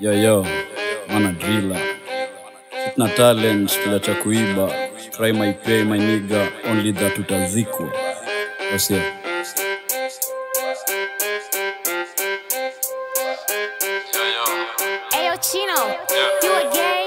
Yo, mana driller. Sitna talent, tuleta kuiba. Try my pay, my nigga, only that utazikwa. What's up? Ayo Chino, you a gay?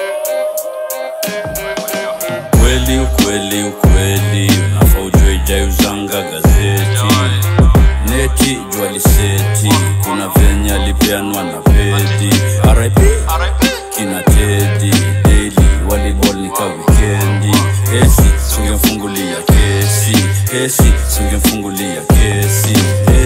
Ukweli, unafaa ujue ijayuzanga gazeti. Neti, juali seti, kuna venya lipeanwa na pedi. RIP, kina Teddy, daily, volleyball nika weekendi. Hesi, sungemfungulia kesi. Hesi, sungemfungulia kesi.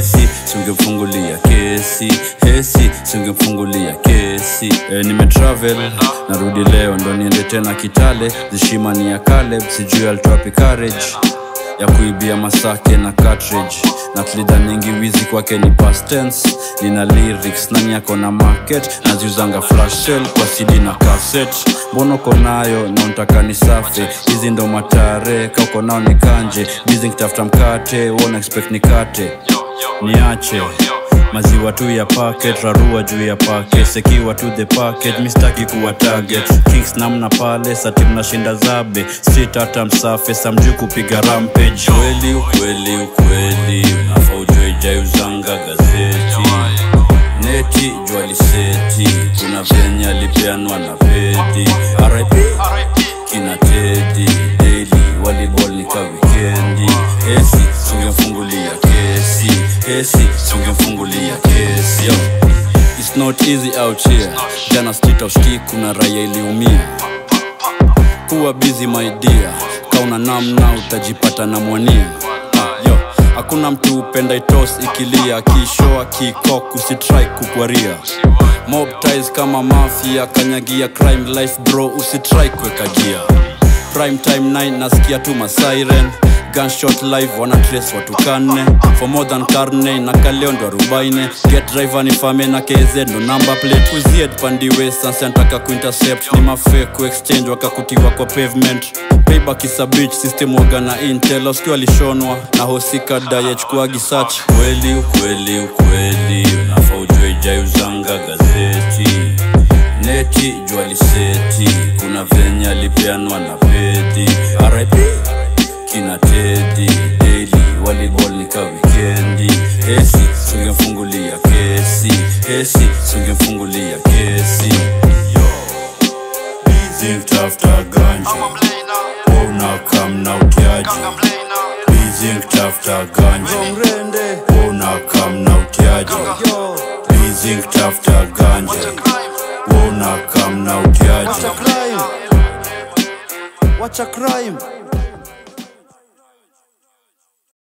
Nimetravel, narudi leo ndo niende tena Kitale. Zishima ni ya Caleb, sijui alitoapi courage ya kuibia masake na cartridge. Na tulidhaningi wizi kwake ni past tense. Nina lyrics, nani yako na market. Naziuzanga flash sale kwa CD na cassette. Mbono konayo, na untaka ni safi. Hizi ndo matare, kauko nao ni kanje. Busy kitafuta mkate, won't expect nikate. Niache maziwa tu ya packet, rarua juu ya packet. Sekiwa to the packet, mistaki kuwa target. Kings namna pale, sati mnashinda zabe. Street hata msafe, samjui kupiga rampage. Ukweli, unafaa ujue ijayuzanga gazeti. Neti, juali seti, kuna venya lipeanwa na pedi. RIP, kina Teddy, daily, volleyball nika weekendi. Hesi, sungemfungulia kesi. Yo, it's not easy out here. Jana street of ski kuna raya iliumia. Kuwa busy my dear, kauna namna utajipata na mwania. Yo, hakuna mtu upenda itos ikilia. Kishoa kikok usitry kukwaria. Mob ties kama mafia, kanyagia crime life bro usitry kweka gia. Prime time 9 nasikia tu masiren. Gunshot live wana trace watu kane. For more than karne na kaleo ndo 40. Get driver ni fame na KZ no number plate. Uzied pandiwe sansi antaka kuintercept. Ni mafake exchange wakakutiwa kwa pavement. Payback is a bitch, system waga na intel. Usikiwa lishonwa na hosika daya chukuagi search. Ukweli, unafaa ujue ijayuzanga gazeti. Neti, juali seti, kuna venya lipeanwa na pedi. RIP, kina Teddy, daily, volleyball nika weekendi. Hesi, sungemfungulia kesi. Yo, busy kutafuta ganja, wona kam na utiaji. Busy kutafuta ganja, wona kam na utiaji. Busy kutafuta ganja, wona kam na utiaji. Watch a crime.